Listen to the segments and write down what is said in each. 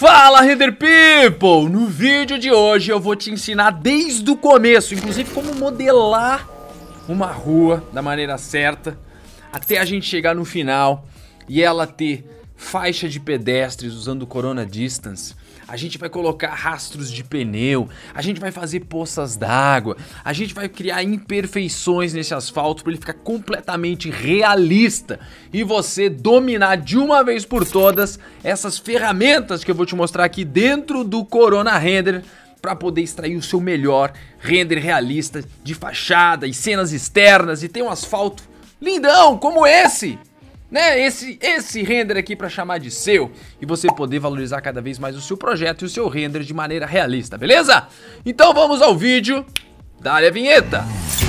Fala, Render People! No vídeo de hoje eu vou te ensinar desde o começo, inclusive como modelar uma rua da maneira certa, até a gente chegar no final e ela ter faixa de pedestres usando o Corona Distance. A gente vai colocar rastros de pneu, a gente vai fazer poças d'água, a gente vai criar imperfeições nesse asfalto para ele ficar completamente realista e você dominar de uma vez por todas essas ferramentas que eu vou te mostrar aqui dentro do Corona Render para poder extrair o seu melhor render realista de fachada e cenas externas e ter um asfalto lindão como esse. Né, esse render aqui para chamar de seu e você poder valorizar cada vez mais o seu projeto e o seu render de maneira realista, beleza? Então vamos ao vídeo, dá-lhe a vinheta!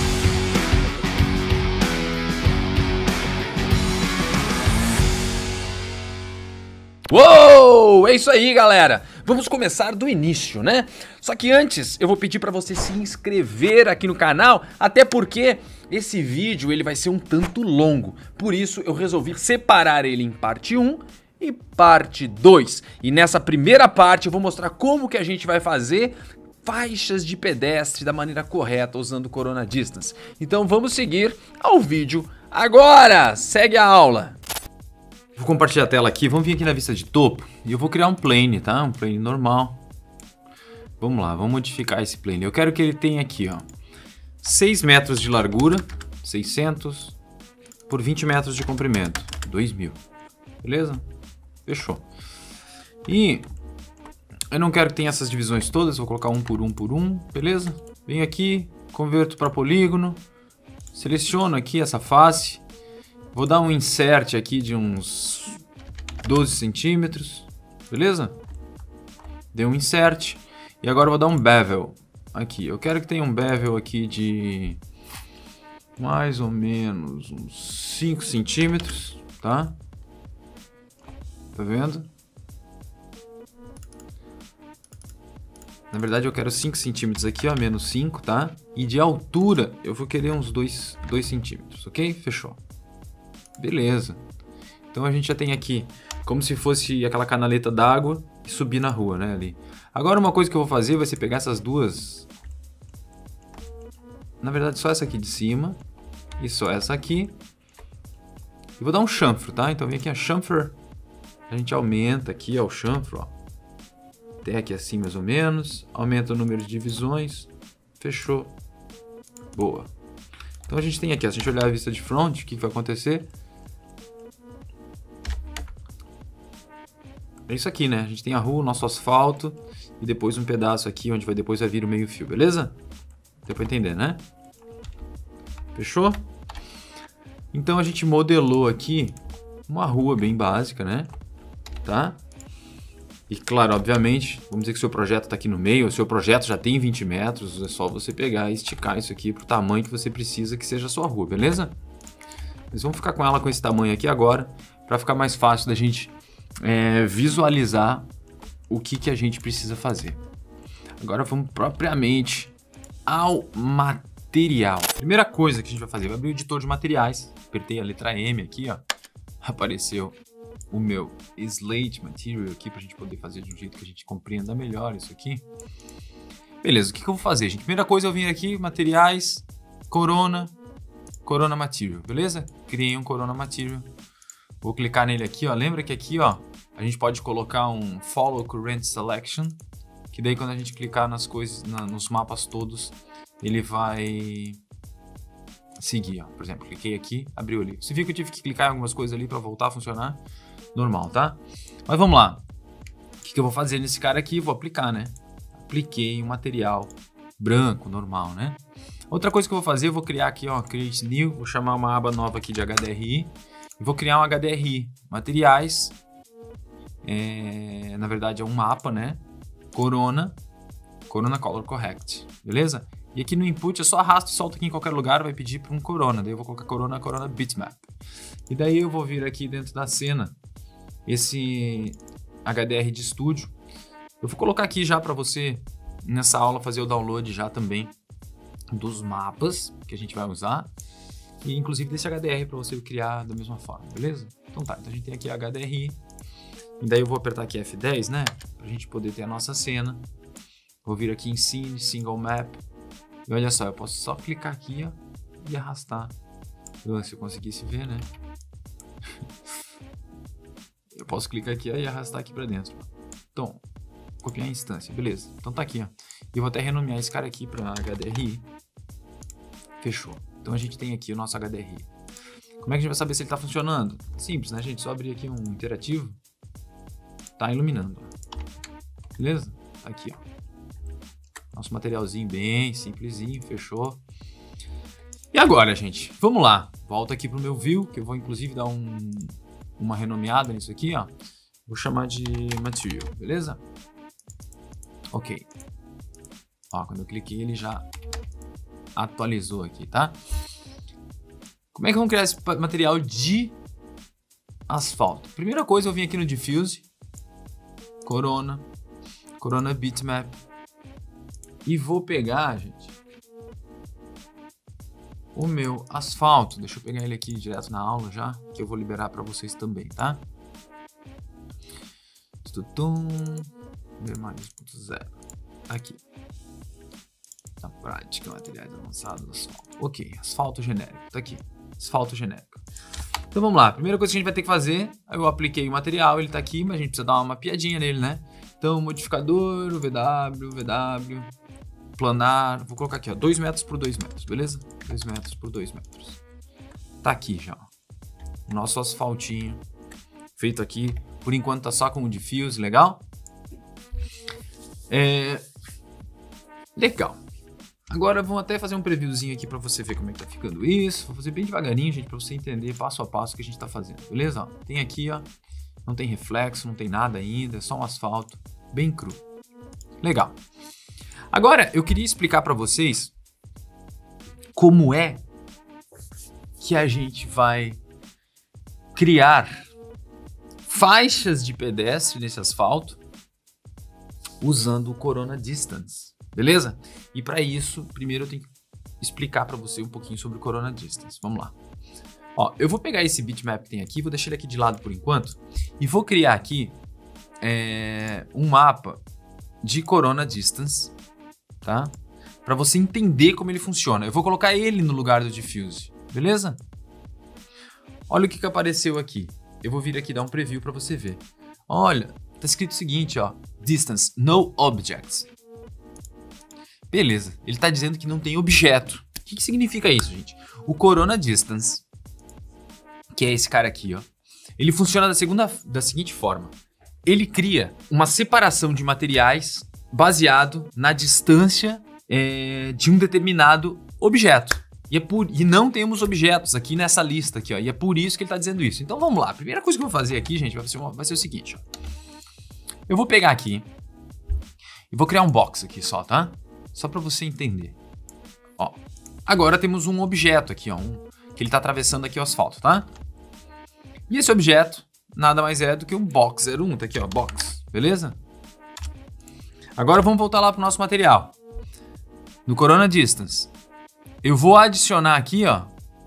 Uou, é isso aí, galera! Vamos começar do início, né? Só que antes eu vou pedir para você se inscrever aqui no canal, até porque esse vídeo ele vai ser um tanto longo. Por isso eu resolvi separar ele em parte 1 e parte 2. E nessa primeira parte eu vou mostrar como que a gente vai fazer faixas de pedestre da maneira correta usando o Corona Distance. Então vamos seguir ao vídeo agora! Segue a aula! Vou compartilhar a tela aqui, vamos vir aqui na vista de topo e eu vou criar um plane, tá? Um plane normal. Vamos lá, vamos modificar esse plane. Eu quero que ele tenha aqui, ó, 6 metros de largura, 600, por 20 metros de comprimento, 2000. Beleza? Fechou. E eu não quero que tenha essas divisões todas, vou colocar um por um, beleza? Venho aqui, converto para polígono, seleciono aqui essa face. Vou dar um insert aqui de uns 12 centímetros, beleza? Dei um insert e agora eu vou dar um bevel aqui. Eu quero que tenha um bevel aqui de mais ou menos uns 5 centímetros, tá? Tá vendo? Na verdade eu quero 5 centímetros aqui, ó, menos 5, tá? E de altura eu vou querer uns 2 centímetros, ok? Fechou. Beleza, então a gente já tem aqui como se fosse aquela canaleta d'água e subir na rua, né, ali. Agora uma coisa que eu vou fazer vai ser pegar essas duas, na verdade só essa aqui de cima e só essa aqui, e vou dar um chanfro, tá? Então vem aqui a chanfer, a gente aumenta aqui, ó, o chanfro, ó, até aqui assim mais ou menos, aumenta o número de divisões, fechou, boa. Então a gente tem aqui, se a gente olhar a vista de front, o que vai acontecer? É isso aqui, né? A gente tem a rua, o nosso asfalto e depois um pedaço aqui onde depois vai vir o meio fio, beleza? Deu pra entender, né? Fechou? Então a gente modelou aqui uma rua bem básica, né? Tá? E claro, obviamente, vamos dizer que o seu projeto está aqui no meio, o seu projeto já tem 20 metros, é só você pegar e esticar isso aqui para o tamanho que você precisa que seja a sua rua, beleza? Mas vamos ficar com ela com esse tamanho aqui agora, para ficar mais fácil da gente visualizar o que a gente precisa fazer. Agora vamos propriamente ao material. Primeira coisa que a gente vai fazer, vai abrir o editor de materiais, apertei a letra M aqui, ó, apareceu o meu slate material aqui pra gente poder fazer de um jeito que a gente compreenda melhor isso aqui. Beleza, o que eu vou fazer, gente? Primeira coisa, eu vim aqui, materiais, Corona Material, beleza? Criei um Corona Material. Vou clicar nele aqui, ó. Lembra que aqui, ó, a gente pode colocar um Follow Current Selection, que daí quando a gente clicar nas coisas, nos mapas todos, ele vai seguir, ó. Por exemplo, cliquei aqui, abriu ali. Você viu que eu tive que clicar em algumas coisas ali para voltar a funcionar? Normal, tá? Mas vamos lá. O que eu vou fazer nesse cara aqui? Vou aplicar, né? Apliquei um material branco, normal, né? Outra coisa que eu vou fazer, eu vou criar aqui, ó, Create New, vou chamar uma aba nova aqui de HDRI. E vou criar um HDRI, materiais, na verdade é um mapa, né? Corona Color Correct, beleza? E aqui no input eu só arrasto e solto aqui em qualquer lugar, vai pedir para um Corona, daí eu vou colocar Corona Bitmap. E daí eu vou vir aqui dentro da cena, esse HDR de estúdio. Eu vou colocar aqui já para você, nessa aula, fazer o download já também dos mapas que a gente vai usar. E inclusive desse HDR para você criar da mesma forma, beleza? Então tá, então a gente tem aqui HDRI. E daí eu vou apertar aqui F10, né? Pra gente poder ter a nossa cena. Vou vir aqui em Scene, Single Map. E olha só, eu posso só clicar aqui, ó, e arrastar. Se eu conseguisse ver, né? Eu posso clicar aqui, ó, e arrastar aqui pra dentro. Então, copiar a instância, beleza. Então tá aqui, ó. E eu vou até renomear esse cara aqui pra HDRI. Fechou. Então a gente tem aqui o nosso HDRI. Como é que a gente vai saber se ele tá funcionando? Simples, né, gente? Só abrir aqui um interativo. Tá iluminando, ó. Beleza? Tá aqui, ó. Nosso materialzinho bem simplesinho, fechou. E agora, gente, vamos lá. Volta aqui pro meu view, que eu vou inclusive dar uma renomeada nisso aqui, ó. Vou chamar de material, beleza? Ok. Ó, quando eu cliquei, ele já atualizou aqui, tá? Como é que vamos criar esse material de asfalto? Primeira coisa, eu vim aqui no Diffuse, Corona Bitmap. E vou pegar, gente, o meu asfalto. Deixa eu pegar ele aqui direto na aula já, que eu vou liberar para vocês também, tá? Vermalhos.0. Aqui. Na prática, materiais avançados do asfalto. Ok, asfalto genérico. Tá aqui. Asfalto genérico. Então vamos lá. Primeira coisa que a gente vai ter que fazer, eu apliquei o material, ele tá aqui, mas a gente precisa dar uma mapeadinha nele, né? Então, modificador, o VW, planar, vou colocar aqui, ó, 2 metros por 2 metros, beleza? 2 metros por 2 metros. Tá aqui já, ó. O nosso asfaltinho feito aqui. Por enquanto tá só com o Diffuse, legal? Legal. Agora vamos até fazer um previewzinho aqui pra você ver como é que tá ficando isso. Vou fazer bem devagarinho, gente, pra você entender passo a passo o que a gente tá fazendo, beleza? Ó, tem aqui, ó, não tem reflexo, não tem nada ainda, é só um asfalto bem cru. Legal. Agora, eu queria explicar para vocês como é que a gente vai criar faixas de pedestre nesse asfalto usando o Corona Distance, beleza? E para isso, primeiro eu tenho que explicar para você um pouquinho sobre o Corona Distance. Vamos lá. Ó, eu vou pegar esse bitmap que tem aqui, vou deixar ele aqui de lado por enquanto e vou criar aqui um mapa de Corona Distance, tá? Para você entender como ele funciona. Eu vou colocar ele no lugar do Diffuse, beleza? Olha o que apareceu aqui. Eu vou vir aqui dar um preview para você ver. Olha, tá escrito o seguinte, ó, Distance, no objects. Beleza, ele tá dizendo que não tem objeto. O que significa isso, gente? O Corona Distance, que é esse cara aqui, ó, ele funciona da seguinte forma. Ele cria uma separação de materiais baseado na distância de um determinado objeto. E não temos objetos aqui nessa lista aqui, ó, e é por isso que ele está dizendo isso. Então vamos lá. A primeira coisa que eu vou fazer aqui, gente, vai ser o seguinte, ó. Eu vou pegar aqui e vou criar um box aqui só, tá? Só para você entender. Ó, agora temos um objeto aqui, ó, que ele está atravessando aqui o asfalto, tá? E esse objeto nada mais é do que um box 01, tá aqui, ó, box, beleza? Agora vamos voltar lá pro nosso material. No Corona Distance, eu vou adicionar aqui, ó,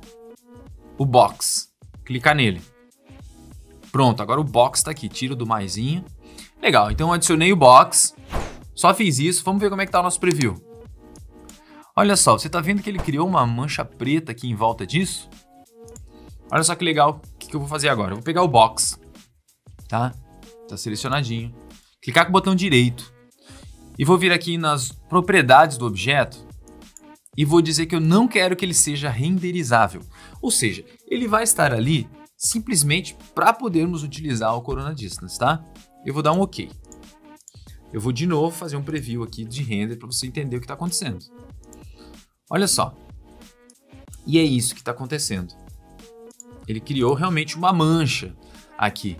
o box. Clicar nele. Pronto, agora o box tá aqui, tiro do maisinho. Legal, então eu adicionei o box. Só fiz isso, vamos ver como é que tá o nosso preview. Olha só, você tá vendo que ele criou uma mancha preta aqui em volta disso? Olha só que legal, o que eu vou fazer agora? Eu vou pegar o box, tá? Tá selecionadinho. Clicar com o botão direito. E vou vir aqui nas propriedades do objeto e vou dizer que eu não quero que ele seja renderizável. Ou seja, ele vai estar ali simplesmente para podermos utilizar o Corona Distance, tá? Eu vou dar um OK. Eu vou de novo fazer um preview aqui de render para você entender o que está acontecendo. Olha só. E é isso que está acontecendo. Ele criou realmente uma mancha aqui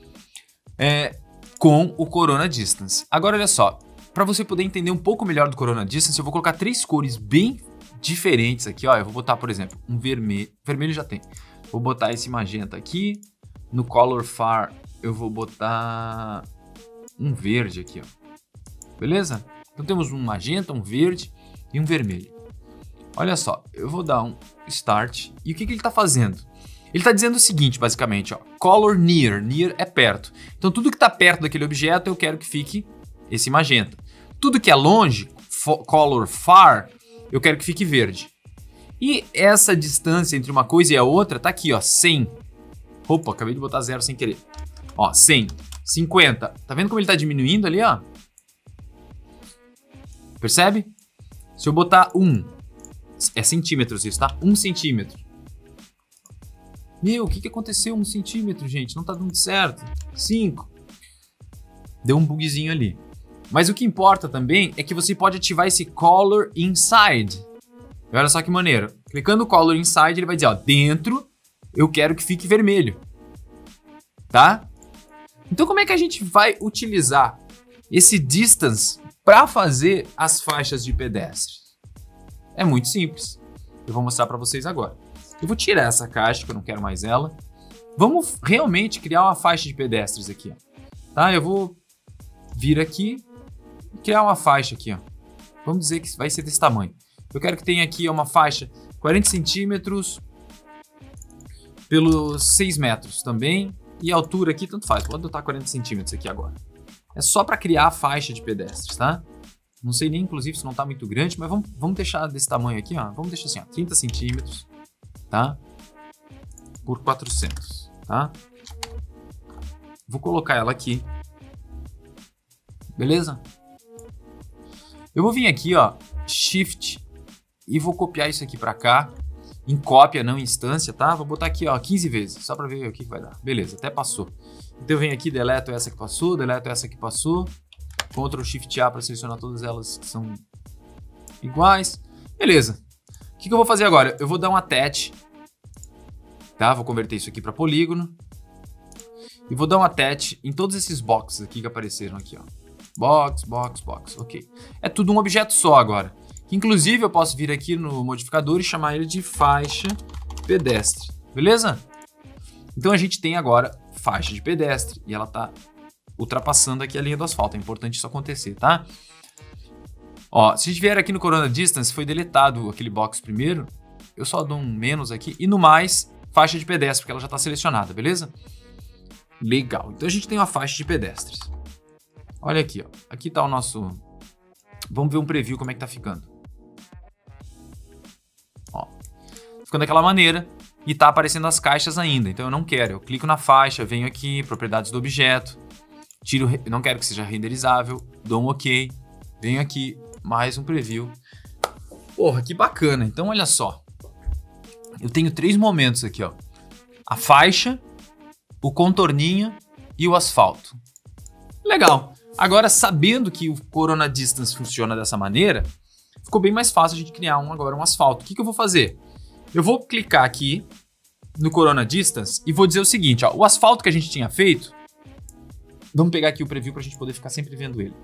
com o Corona Distance. Agora olha só. Para você poder entender um pouco melhor do Corona Distance, eu vou colocar 3 cores bem diferentes aqui. Ó, eu vou botar, por exemplo, um vermelho. Vermelho já tem. Vou botar esse magenta aqui. No Color Far, eu vou botar um verde aqui, ó. Beleza? Então temos um magenta, um verde e um vermelho. Olha só, eu vou dar um Start. E o que ele está fazendo? Ele está dizendo o seguinte, basicamente, ó, color near. Near é perto. Então, tudo que está perto daquele objeto, eu quero que fique esse magenta. Tudo que é longe, color far, eu quero que fique verde. E essa distância entre uma coisa e a outra tá aqui, ó, 100. Opa, acabei de botar 0 sem querer. Ó, 100, 50. Tá vendo como ele tá diminuindo ali, ó? Percebe? Se eu botar 1, é centímetros isso, tá? 1 centímetro. Meu, o que aconteceu? 1 centímetro, gente, não tá dando certo. 5. Deu um bugzinho ali. Mas o que importa também é que você pode ativar esse Color Inside. E olha só que maneiro. Clicando no Color Inside, ele vai dizer, ó, dentro eu quero que fique vermelho. Tá? Então como é que a gente vai utilizar esse distance para fazer as faixas de pedestre? É muito simples. Eu vou mostrar para vocês agora. Eu vou tirar essa caixa, que eu não quero mais ela. Vamos realmente criar uma faixa de pedestres aqui, ó. Tá? Eu vou vir aqui e criar uma faixa aqui, ó. Vamos dizer que vai ser desse tamanho. Eu quero que tenha aqui uma faixa 40 centímetros pelos 6 metros também. E a altura aqui, tanto faz. Vou adotar 40 centímetros aqui agora. É só para criar a faixa de pedestres, tá? Não sei nem, inclusive, se não tá muito grande, mas vamos deixar desse tamanho aqui, ó. Vamos deixar assim, ó, 30 centímetros, tá? Por 400, tá? Vou colocar ela aqui. Beleza? Eu vou vir aqui, ó, Shift, e vou copiar isso aqui para cá. Em cópia, não em instância, tá? Vou botar aqui, ó, 15 vezes, só para ver o que vai dar. Beleza, até passou. Então eu venho aqui, deleto essa que passou, deleto essa que passou. Ctrl Shift A para selecionar todas elas que são iguais. Beleza. O que eu vou fazer agora? Eu vou dar um attach, tá? Vou converter isso aqui para polígono. E vou dar um attach em todos esses boxes aqui que apareceram aqui, ó. Box, box, box, ok. É tudo um objeto só agora. Inclusive, eu posso vir aqui no modificador e chamar ele de faixa pedestre, beleza? Então, a gente tem agora faixa de pedestre e ela está ultrapassando aqui a linha do asfalto. É importante isso acontecer, tá? Ó, se a gente vier aqui no Corona Distance, foi deletado aquele box primeiro. Eu só dou um menos aqui e no mais, faixa de pedestre, porque ela já está selecionada, beleza? Legal. Então, a gente tem uma faixa de pedestres. Olha aqui, ó. Aqui está o nosso... Vamos ver um preview como é que tá ficando. Ó, ficando daquela maneira e tá aparecendo as caixas ainda, então eu não quero. Eu clico na faixa, venho aqui, propriedades do objeto, tiro, não quero que seja renderizável, dou um OK, venho aqui, mais um preview. Porra, que bacana. Então olha só, eu tenho 3 momentos aqui, ó. A faixa, o contorninho e o asfalto. Legal. Agora, sabendo que o Corona Distance funciona dessa maneira, ficou bem mais fácil a gente criar agora um asfalto. O que eu vou fazer? Eu vou clicar aqui no Corona Distance e vou dizer o seguinte, ó, o asfalto que a gente tinha feito, vamos pegar aqui o preview para a gente poder ficar sempre vendo ele.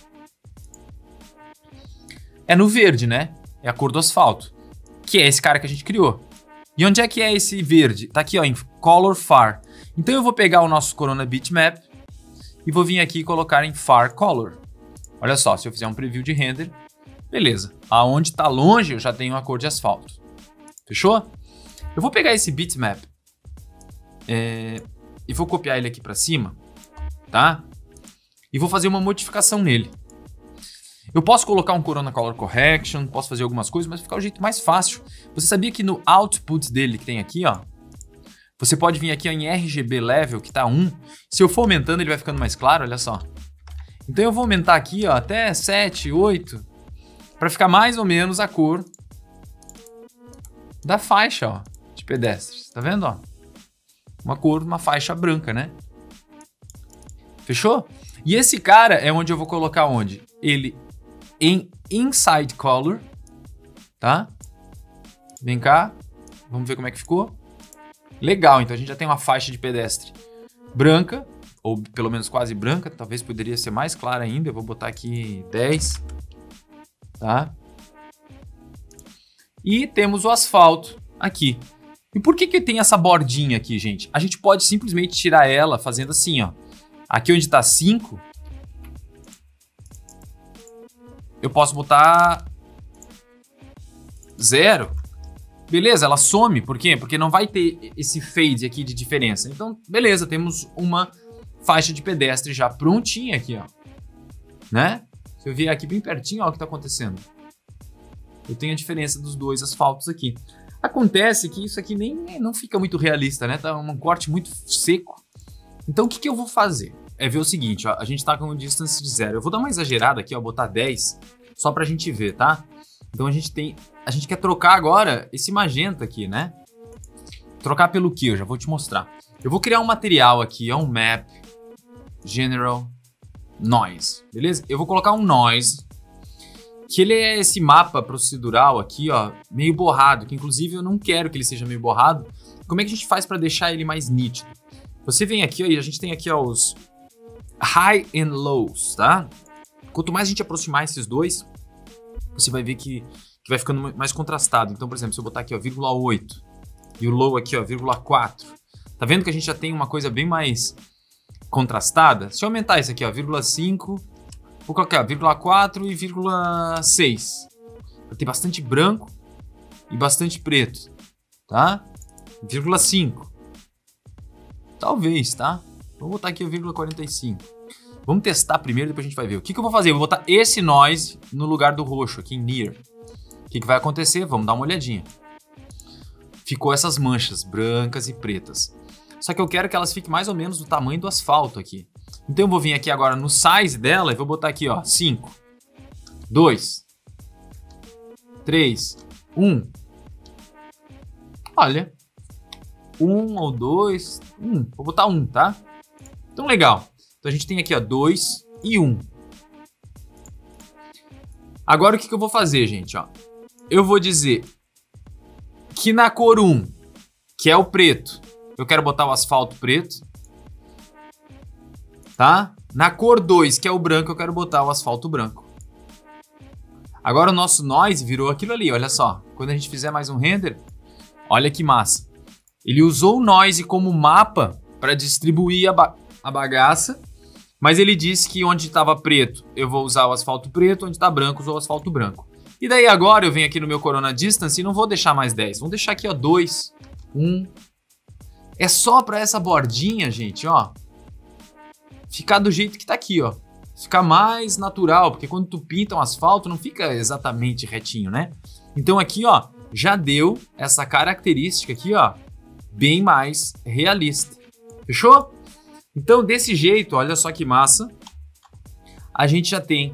É no verde, né? É a cor do asfalto, que é esse cara que a gente criou. E onde é que é esse verde? Tá aqui, ó, em Color Far. Então eu vou pegar o nosso Corona Bitmap e vou vir aqui e colocar em Far Color. Olha só, se eu fizer um preview de render, beleza. Aonde está longe eu já tenho a cor de asfalto. Fechou? Eu vou pegar esse bitmap e vou copiar ele aqui para cima, tá? E vou fazer uma modificação nele. Eu posso colocar um Corona Color Correction, posso fazer algumas coisas, mas vai ficar o jeito mais fácil. Você sabia que no output dele que tem aqui, ó, você pode vir aqui ó, em RGB Level, que tá 1. Se eu for aumentando, ele vai ficando mais claro, olha só. Então eu vou aumentar aqui ó, até 7, 8, para ficar mais ou menos a cor da faixa ó, de pedestres. Tá vendo? Ó? Uma cor, uma faixa branca, né? Fechou? E esse cara é onde eu vou colocar onde? Ele em Inside Color, tá? Vem cá, vamos ver como é que ficou. Legal, então a gente já tem uma faixa de pedestre branca, ou pelo menos quase branca, talvez poderia ser mais clara ainda, eu vou botar aqui 10, tá? E temos o asfalto aqui. E por que tem essa bordinha aqui, gente? A gente pode simplesmente tirar ela fazendo assim, ó. Aqui onde tá 5, eu posso botar 0. beleza, ela some. Por quê? Porque não vai ter esse fade aqui de diferença. Então, beleza, temos uma faixa de pedestre já prontinha aqui, ó. Né? Se eu vier aqui bem pertinho, ó, o que tá acontecendo. Eu tenho a diferença dos dois asfaltos aqui. Acontece que isso aqui não fica muito realista, né? Tá um corte muito seco. Então, o que eu vou fazer? É ver o seguinte, ó. A gente tá com um distance de 0. Eu vou dar uma exagerada aqui, ó. Botar 10, só pra gente ver, tá? Então, a gente quer trocar agora esse magenta aqui, né? Trocar pelo quê? Eu já vou te mostrar. Eu vou criar um material aqui, ó. Um map. General. Noise. Beleza? Eu vou colocar um noise. Que ele é esse mapa procedural aqui, ó, meio borrado, que inclusive eu não quero que ele seja meio borrado. Como é que a gente faz para deixar ele mais nítido? Você vem aqui, ó, e a gente tem aqui, ó, os high and lows, tá? Quanto mais a gente aproximar esses dois, você vai ver que vai ficando mais contrastado. Então, por exemplo, se eu botar aqui, ó, 0,8 e o low aqui, ó, 0,4, tá vendo que a gente já tem uma coisa bem mais contrastada? Se eu aumentar isso aqui, ó, 0,5, vou colocar 0,4 e 0,6. Vai ter bastante branco e bastante preto, tá? 0,5. Talvez, tá? Vou botar aqui o 0,45. Vamos testar primeiro, depois a gente vai ver. O que eu vou fazer? Eu vou botar esse noise no lugar do roxo, aqui em near. O que vai acontecer? Vamos dar uma olhadinha. Ficou essas manchas brancas e pretas. Só que eu quero que elas fiquem mais ou menos do tamanho do asfalto aqui. Então eu vou vir aqui agora no size dela e vou botar aqui, ó, 5, 2, 3, 1. Olha, 1 ou 2, 1. Vou botar 1, tá? Então legal. Então a gente tem aqui, ó, 2 e 1. Agora o que eu vou fazer, gente, ó? Eu vou dizer que na cor 1, que é o preto, eu quero botar o asfalto preto. Tá? Na cor 2, que é o branco, eu quero botar o asfalto branco. Agora o nosso noise virou aquilo ali, olha só. Quando a gente fizer mais um render, olha que massa. Ele usou o noise como mapa para distribuir a bagaça, mas ele disse que onde estava preto, eu vou usar o asfalto preto, onde está branco, eu uso o asfalto branco. E daí agora eu venho aqui no meu Corona Distance e não vou deixar mais 10. Vamos deixar aqui, ó, 2, 1. É só para essa bordinha, gente, ó, ficar do jeito que tá aqui, ó. Ficar mais natural, porque quando tu pinta um asfalto não fica exatamente retinho, né? Então aqui, ó, já deu essa característica aqui, ó, bem mais realista. Fechou? Então desse jeito, olha só que massa, a gente já tem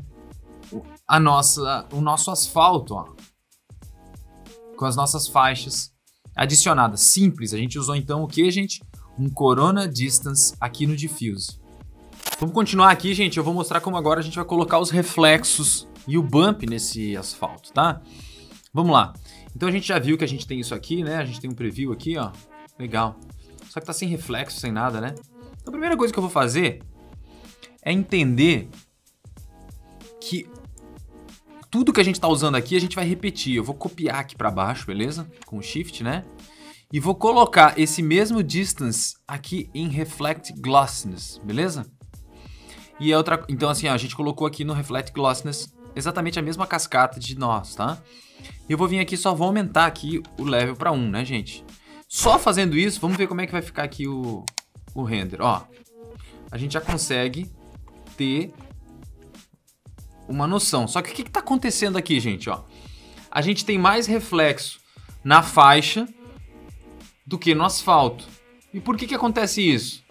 o nosso asfalto, ó, com as nossas faixas adicionadas. Simples, a gente usou então o que, gente? Um Corona Distance aqui no Diffuse. Vamos continuar aqui, gente. Eu vou mostrar como agora a gente vai colocar os reflexos e o bump nesse asfalto, tá? Vamos lá. Então a gente já viu que a gente tem isso aqui, né? A gente tem um preview aqui, ó. Legal. Só que tá sem reflexo, sem nada, né? Então a primeira coisa que eu vou fazer é entender que tudo que a gente tá usando aqui a gente vai repetir. Eu vou copiar aqui para baixo, beleza? Com o Shift, né? E vou colocar esse mesmo distance aqui em Reflect Glossiness, beleza? E outra, então assim, ó, a gente colocou aqui no Reflect Glossiness exatamente a mesma cascata de nós, tá? E eu vou vir aqui, só vou aumentar aqui o level para 1, né, gente? Só fazendo isso, vamos ver como é que vai ficar aqui o render. Ó, a gente já consegue ter uma noção. Só que o que tá acontecendo aqui, gente, ó? A gente tem mais reflexo na faixa do que no asfalto. E por que acontece isso?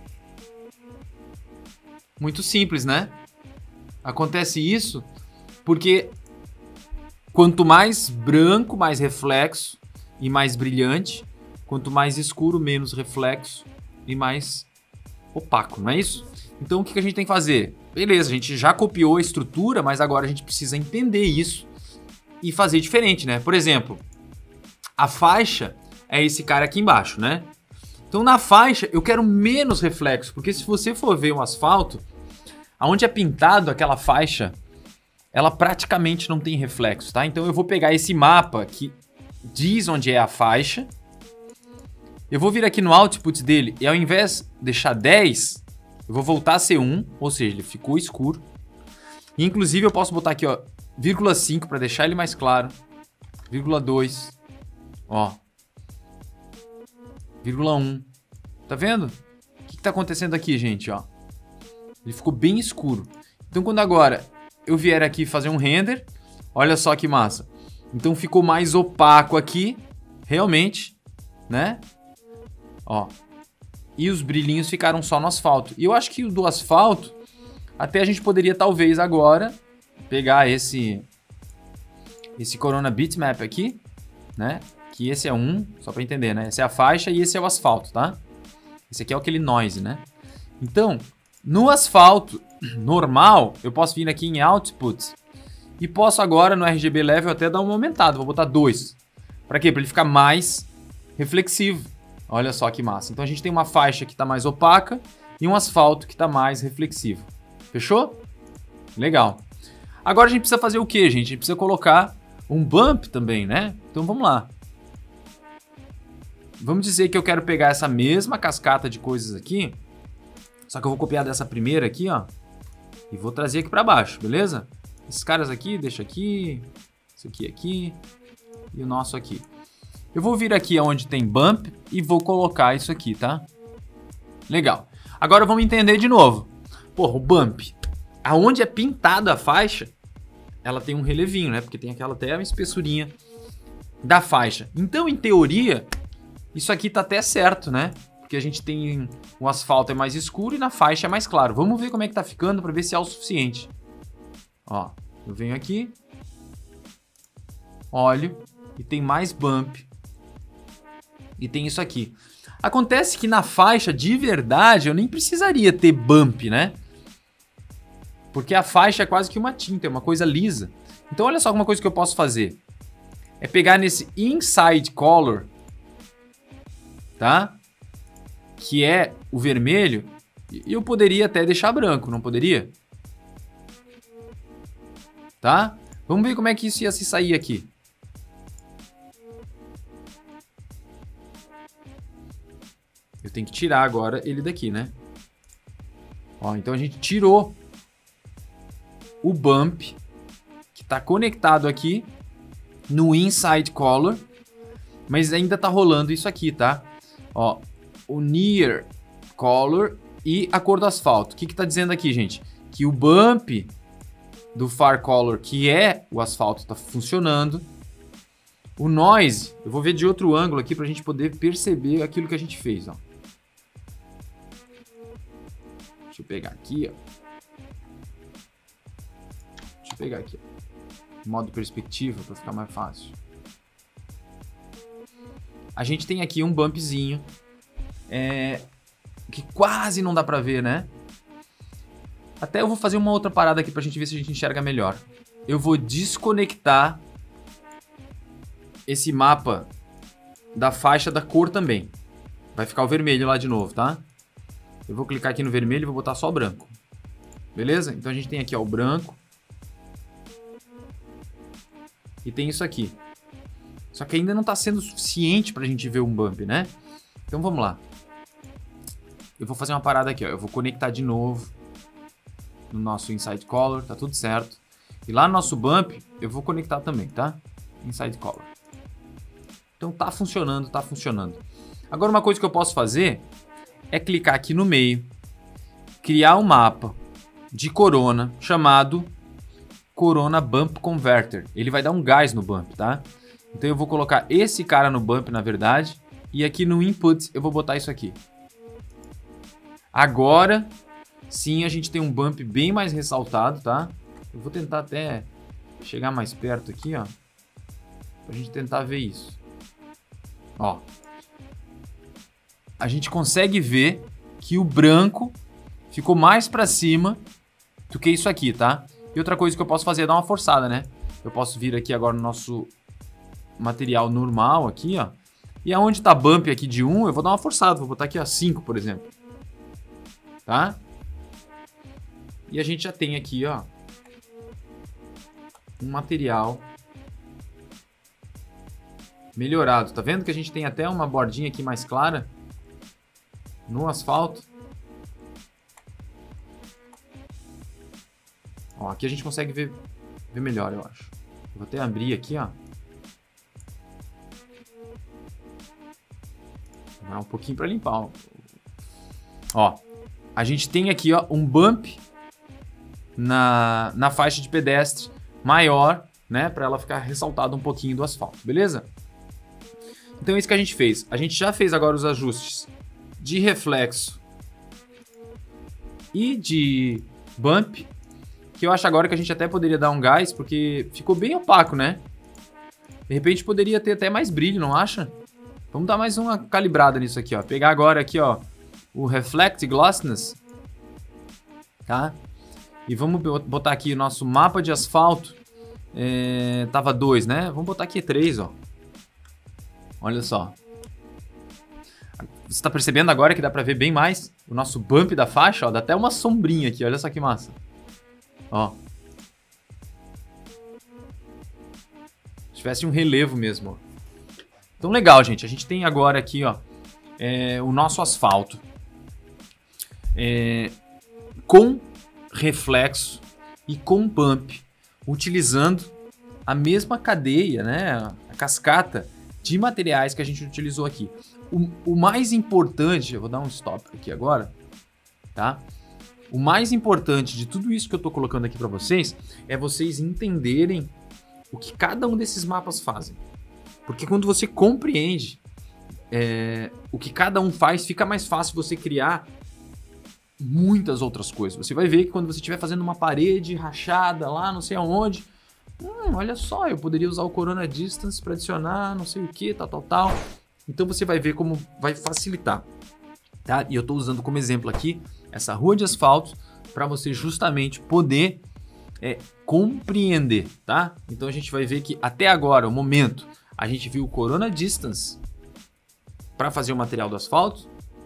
Muito simples, né? Acontece isso porque quanto mais branco, mais reflexo e mais brilhante. Quanto mais escuro, menos reflexo e mais opaco, não é isso? Então o que a gente tem que fazer? Beleza, a gente já copiou a estrutura, mas agora a gente precisa entender isso e fazer diferente, né? Por exemplo, a faixa é esse cara aqui embaixo, né? Então na faixa eu quero menos reflexo, porque se você for ver um asfalto, aonde é pintado aquela faixa, ela praticamente não tem reflexo, tá? Então eu vou pegar esse mapa que diz onde é a faixa, eu vou vir aqui no output dele e ao invés de deixar 10, eu vou voltar a ser 1, ou seja, ele ficou escuro. E, inclusive eu posso botar aqui, ó, 0,5 para deixar ele mais claro, 0,2, Ó. 0,1. Tá vendo? O que tá acontecendo aqui, gente, ó? Ele ficou bem escuro. Então, quando agora eu vier aqui fazer um render, olha só que massa. Então, ficou mais opaco aqui, realmente, né? Ó. E os brilhinhos ficaram só no asfalto. E eu acho que o do asfalto, até a gente poderia, talvez, agora, pegar esse Corona Bitmap aqui, né? Que esse é um, só pra entender, né? Essa é a faixa e esse é o asfalto, tá? Esse aqui é aquele noise, né? Então, no asfalto normal, eu posso vir aqui em Output e posso agora no RGB Level até dar uma aumentada. Vou botar 2. Pra quê? Pra ele ficar mais reflexivo. Olha só que massa. Então a gente tem uma faixa que tá mais opaca e um asfalto que tá mais reflexivo. Fechou? Legal. Agora a gente precisa fazer o quê, gente? A gente precisa colocar um bump também, né? Então vamos lá. Vamos dizer que eu quero pegar essa mesma cascata de coisas aqui, só que eu vou copiar dessa primeira aqui, ó, e vou trazer aqui pra baixo, beleza? Esses caras aqui, deixa aqui, isso aqui e o nosso aqui. Eu vou vir aqui onde tem bump e vou colocar isso aqui, tá? Legal. Agora vamos entender de novo. Porra, o bump, aonde é pintada a faixa, ela tem um relevinho, né? Porque tem aquela até a espessurinha da faixa. Então, em teoria, isso aqui tá até certo, né? Porque a gente tem... O asfalto é mais escuro e na faixa é mais claro. Vamos ver como é que tá ficando pra ver se é o suficiente. Ó, eu venho aqui. Olho. E tem mais bump. E tem isso aqui. Acontece que na faixa, de verdade, eu nem precisaria ter bump, né? Porque a faixa é quase que uma tinta, é uma coisa lisa. Então olha só uma coisa que eu posso fazer. É pegar nesse Inside Color, tá? Que é o vermelho. E eu poderia até deixar branco, não poderia? Tá? Vamos ver como é que isso ia se sair aqui. Eu tenho que tirar agora ele daqui, né? Ó, então a gente tirou o bump que está conectado aqui no Inside Color, mas ainda tá rolando isso aqui, tá? Ó, o Near Color e a cor do asfalto. O que tá dizendo aqui, gente? Que o bump do Far Color, que é o asfalto, tá funcionando. O Noise, eu vou ver de outro ângulo aqui pra gente poder perceber aquilo que a gente fez, ó. Deixa eu pegar aqui, ó. Deixa eu pegar aqui, ó. Modo perspectiva, para ficar mais fácil. A gente tem aqui um bumpzinho, que quase não dá para ver, né? Até eu vou fazer uma outra parada aqui pra gente ver se a gente enxerga melhor. Eu vou desconectar esse mapa da faixa da cor também. Vai ficar o vermelho lá de novo, tá? Eu vou clicar aqui no vermelho e vou botar só o branco. Beleza? Então a gente tem aqui, ó, o branco. E tem isso aqui. Só que ainda não está sendo suficiente para a gente ver um bump, né? Então vamos lá. Eu vou fazer uma parada aqui, ó. Eu vou conectar de novo no nosso Inside Color, tá tudo certo. E lá no nosso bump, eu vou conectar também, tá? Inside Color. Então tá funcionando, tá funcionando. Agora uma coisa que eu posso fazer é clicar aqui no meio, criar um mapa de corona chamado Corona Bump Converter. Ele vai dar um gás no bump, tá? Então eu vou colocar esse cara no bump, na verdade, e aqui no input eu vou botar isso aqui. Agora sim a gente tem um bump bem mais ressaltado, tá? Eu vou tentar até chegar mais perto aqui, ó, pra gente tentar ver isso. Ó, a gente consegue ver que o branco ficou mais pra cima do que isso aqui, tá? E outra coisa que eu posso fazer é dar uma forçada, né? Eu posso vir aqui agora no nosso material normal aqui, ó. E aonde tá bump aqui de 1, eu vou dar uma forçada. Vou botar aqui, ó, 5, por exemplo. Tá? E a gente já tem aqui, ó, um material melhorado. Tá vendo que a gente tem até uma bordinha aqui mais clara no asfalto? Ó, aqui a gente consegue ver melhor, eu acho. Vou até abrir aqui, ó. Demorar um pouquinho para limpar. Ó, a gente tem aqui, ó, um bump na faixa de pedestre maior, né, para ela ficar ressaltada um pouquinho do asfalto, beleza? Então é isso que a gente fez. A gente já fez agora os ajustes de reflexo e de bump, que eu acho agora que a gente até poderia dar um gás, porque ficou bem opaco, né? De repente poderia ter até mais brilho, não acha? Vamos dar mais uma calibrada nisso aqui, ó. Pegar agora aqui, ó, o Reflect Glossiness, tá? E vamos botar aqui o nosso mapa de asfalto. Tava 2, né? Vamos botar aqui 3, ó. Olha só. Você tá percebendo agora que dá pra ver bem mais o nosso bump da faixa, ó. Dá até uma sombrinha aqui, olha só que massa. Ó. Se tivesse um relevo mesmo, ó. Então legal, gente. A gente tem agora aqui, ó, o nosso asfalto com reflexo e com bump, utilizando a mesma cadeia, né, a cascata de materiais que a gente utilizou aqui. O mais importante, eu vou dar um stop aqui agora, tá? O mais importante de tudo isso que eu tô colocando aqui para vocês é vocês entenderem o que cada um desses mapas fazem. Porque quando você compreende o que cada um faz, fica mais fácil você criar muitas outras coisas. Você vai ver que quando você estiver fazendo uma parede rachada lá, não sei aonde, olha só, eu poderia usar o Corona Distance para adicionar não sei o que, tal. Então você vai ver como vai facilitar, tá? E eu estou usando como exemplo aqui essa rua de asfalto para você justamente poder compreender, tá? Então a gente vai ver que até agora, o momento, a gente viu o Corona Distance para fazer o material do asfalto.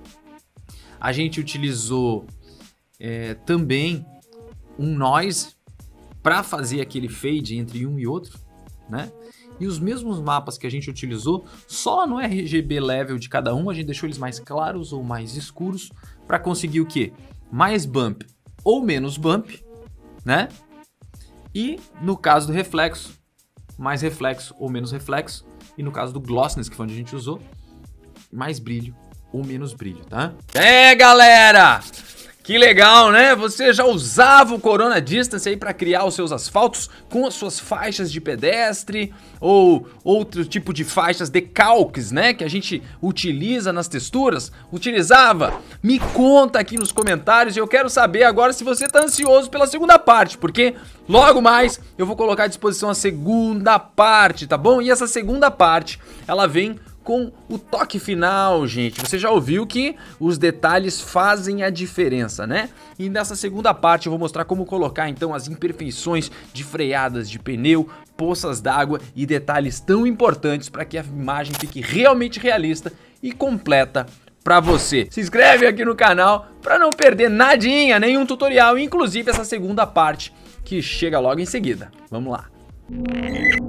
A gente utilizou também um noise para fazer aquele fade entre um e outro, né? E os mesmos mapas que a gente utilizou, só no RGB level de cada um, a gente deixou eles mais claros ou mais escuros para conseguir o quê? Mais bump ou menos bump, né? E no caso do reflexo, mais reflexo ou menos reflexo. E no caso do glossiness, que foi onde a gente usou, mais brilho ou menos brilho, tá? Galera! Que legal, né? Você já usava o Corona Distance aí para criar os seus asfaltos com as suas faixas de pedestre ou outro tipo de faixas decalques, né? Que a gente utiliza nas texturas? Utilizava? Me conta aqui nos comentários e eu quero saber agora se você tá ansioso pela segunda parte, porque logo mais eu vou colocar à disposição a segunda parte, tá bom? E essa segunda parte, ela vem com o toque final, gente. Você já ouviu que os detalhes fazem a diferença, né? E nessa segunda parte eu vou mostrar como colocar então as imperfeições de freadas de pneu, poças d'água e detalhes tão importantes para que a imagem fique realmente realista e completa para você. Se inscreve aqui no canal para não perder nadinha, nenhum tutorial, inclusive essa segunda parte que chega logo em seguida. Vamos lá.